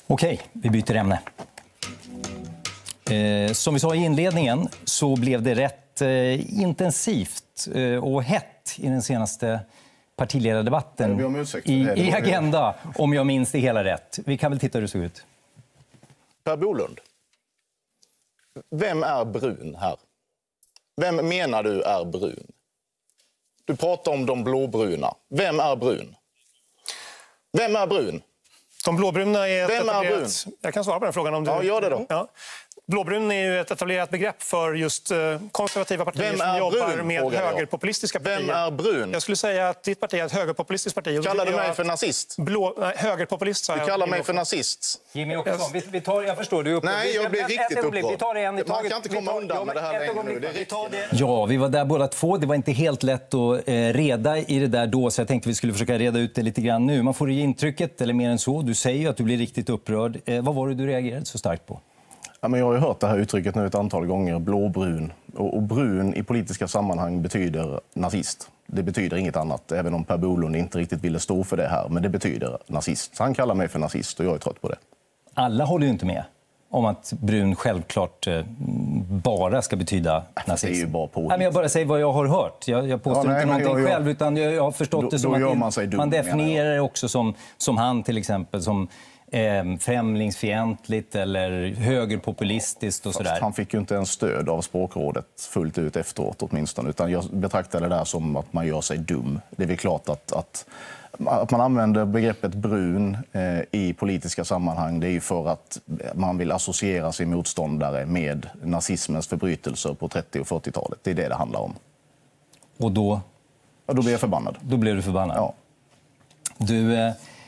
Okej, vi byter ämne. Som vi sa i inledningen så blev det rätt intensivt och hett i den senaste partiledardebatten i Agenda, om jag minns det hela rätt. Vi kan väl titta hur det såg ut. Per Bolund, vem är brun här? Vem menar du är brun? Du pratar om de blåbruna. Vem är brun? Vem är brun? De blåbruna är Vem är brun? Jag kan svara på den frågan om du... Ja, gör det då. Ja. Blåbrun är ju ett etablerat begrepp för just konservativa partier som jobbar brun, med högerpopulistiska partier. Vem är brun? Jag skulle säga att ditt parti är ett högerpopulistiskt parti. Kallar du mig för nazist? Högerpopulist, sa jag. Du kallar mig för nazist. Jimmy Åkesson, vi tar, jag förstår, du upprörd. Nej, jag blir riktigt upprörd. Vi tar det en i taget. Man kan inte komma undan med det här längre nu. Ja, vi var där båda två. Det var inte helt lätt att reda i det där då, så jag tänkte vi skulle försöka reda ut det lite grann nu. Man får ju intrycket, eller mer än så. Du säger ju att du blir riktigt upprörd. Vad var det du reagerade så starkt på? Ja, men jag har ju hört det här uttrycket nu ett antal gånger, blåbrun. Och brun i politiska sammanhang betyder nazist. Det betyder inget annat, även om Per Bolund inte riktigt ville stå för det här. Men det betyder nazist. Så han kallar mig för nazist och jag är trött på det. Alla håller ju inte med om att brun självklart bara ska betyda nazist. Det är ju bara på. Nej, men jag bara säger vad jag har hört. Jag påstår inte någonting själv, utan jag har förstått det som att man definierar det också som han till exempel, som främlingsfientligt eller högerpopulistiskt och sådär. Han fick ju inte ens stöd av språkrådet fullt ut efteråt åtminstone, utan jag betraktar det där som att man gör sig dum. Det är väl klart att man använder begreppet brun i politiska sammanhang, det är ju för att man vill associera sin motståndare med nazismens förbrytelser på 30- och 40-talet. Det är det handlar om. Och då? Ja, då blir jag förbannad. Då blev du förbannad? Ja. Du...